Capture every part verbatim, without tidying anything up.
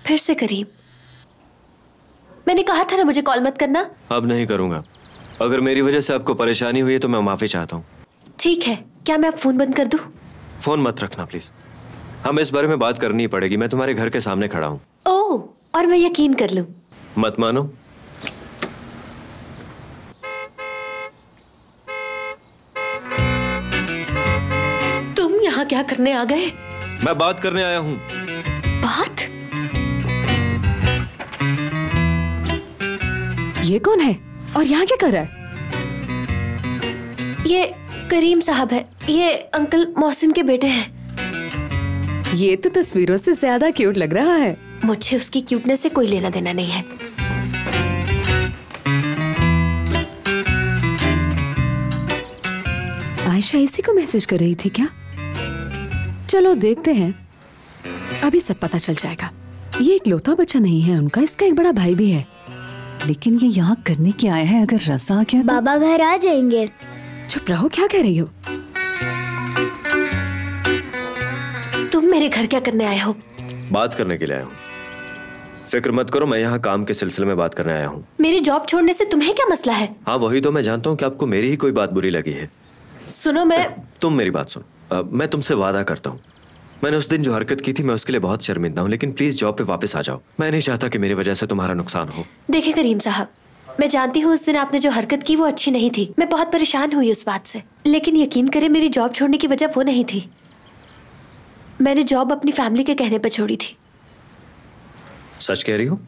फिर से करीम, मैंने कहा था ना मुझे कॉल मत करना। अब नहीं करूंगा। अगर मेरी वजह से आपको परेशानी हुई है तो मैं माफी चाहता हूँ। ठीक है, क्या मैं अब फोन बंद कर दूं? फोन मत रखना प्लीज, हमें इस बारे में बात करनी पड़ेगी। मैं तुम्हारे घर के सामने खड़ा हूँ। ओह, और मैं यकीन कर लूं? मत मानो। तुम यहाँ क्या करने आ गए? मैं बात करने आया हूँ। बात? ये कौन है और यहाँ क्या कर रहा है? ये करीम साहब है, ये अंकल मोहसिन के बेटे हैं। ये तो तस्वीरों से ज्यादा क्यूट लग रहा है। मुझे उसकी क्यूटनेस से कोई लेना देना नहीं है। आयशा इसी को मैसेज कर रही थी क्या? चलो देखते हैं, अभी सब पता चल जाएगा। ये इकलौता बच्चा नहीं है उनका, इसका एक बड़ा भाई भी है। लेकिन ये यहाँ करने क्या आया है? अगर रज़ा आ गया तो? बाबा घर आ जाएंगे। चुप रहो, क्या कह रही हो? तुम मेरे घर क्या करने आए हो? बात करने के लिए आया हूँ। फिक्र मत करो, मैं यहाँ काम के सिलसिले में बात करने आया हूँ। मेरी जॉब छोड़ने से तुम्हें क्या मसला है? हाँ वही तो मैं जानता हूँ कि आपको मेरी ही कोई बात बुरी लगी है। सुनो, मैं तुम मेरी बात सुनो। मैं तुमसे वादा करता हूँ, मैंने उस दिन जो हरकत की थी मैं उसके लिए बहुत शर्मिंदा हूँ, लेकिन प्लीज जॉब पे वापस आ जाओ। मैं नहीं चाहता कि मेरी वजह से तुम्हारा नुकसान हो। देखिए करीम साहब, मैं जानती हूँ उस दिन आपने जो हरकत की वो अच्छी नहीं थी। मैं बहुत परेशान हुई उस बात से, लेकिन यकीन करें मेरी जॉब छोड़ने की वजह वो नहीं थी। मैंने जॉब अपनी फैमिली के कहने पर छोड़ी थी। सच कह रही हो?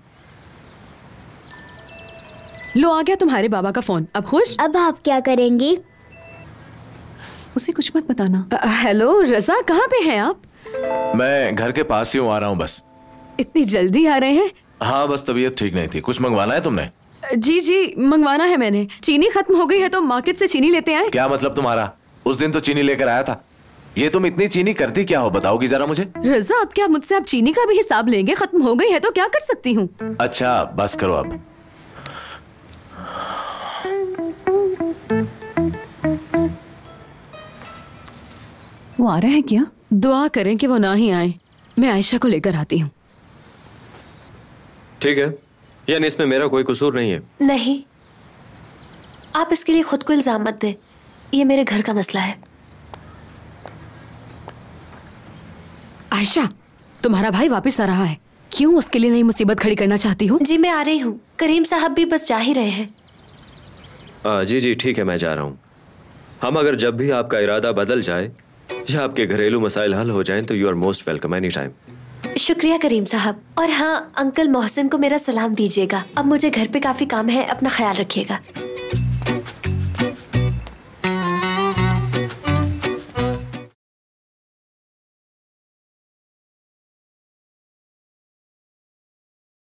लो आ गया तुम्हारे बाबा का फोन। अब खुश? अब आप क्या करेंगी? उसे कुछ मत बताना। अ, हेलो रज़ा, कहाँ पे हैं आप? मैं घर के पास ही हूँ, आ रहा हूँ बस। इतनी जल्दी आ रहे हैं? हाँ बस तबीयत ठीक नहीं थी। कुछ मंगवाना है तुमने? जी जी मंगवाना है मैंने। चीनी खत्म हो गई है तो मार्केट से चीनी लेते आए। क्या मतलब तुम्हारा? उस दिन तो चीनी लेकर आया था। ये तुम इतनी चीनी करती क्या हो, बताओगी जरा मुझे? रज़ा अब क्या मुझसे आप चीनी का भी हिसाब लेंगे? खत्म हो गई है तो क्या कर सकती हूँ। अच्छा बस करो अब। वो आ रहा है क्या? दुआ करें कि वो ना ही आए। मैं आयशा को लेकर आती हूँ। ठीक है, यानी इसमें मेरा कोई कसूर नहीं है? नहीं, आप इसके लिए खुद को इल्जाम मत दें, ये मेरे घर का मसला है। आयशा, तुम्हारा भाई वापस आ रहा है, क्यों उसके लिए नई मुसीबत खड़ी करना चाहती हो? जी मैं आ रही हूँ। करीम साहब भी बस जा ही रहे हैं। आ, जी जी ठीक है, मैं जा रहा हूँ। हम अगर जब भी आपका इरादा बदल जाए या आपके घरेलू मसाइल हल हो जाएं तो you are most welcome any time. शुक्रिया करीम साहब। और हाँ, अंकल मोहसिन को मेरा सलाम दीजिएगा। अब मुझे घर पे काफी काम है, अपना ख्याल रखिएगा।